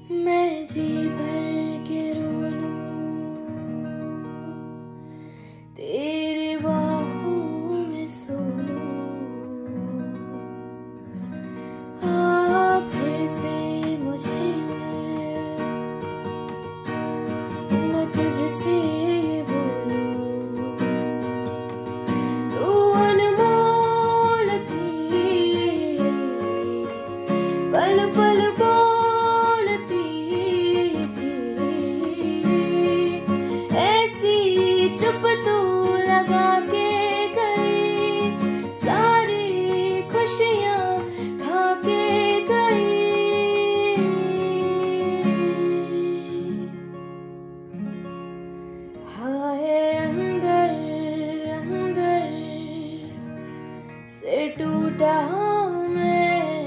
मैं जी भर के रो लूं तेरे बाहों में सो लूं, फिर से मुझे मिल, मैं तुझसे बोलूं तू अनमोल थी, पल पल बोलती थी, ऐसी चुप तू लगा के गई, सारी खुशियां खा के गई। हाय अंदर अंदर से टूटा मैं,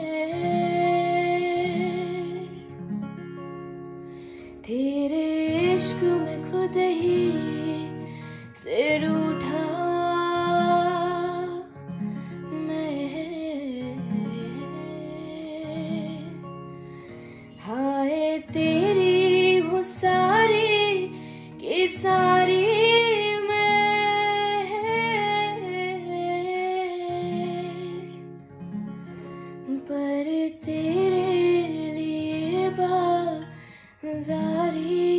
तेरे इश्क में खुद ही से रूठा मैं। हाय तेरी हूँ सारी की सारी मैं, पर तेरे लिए बाज़ारी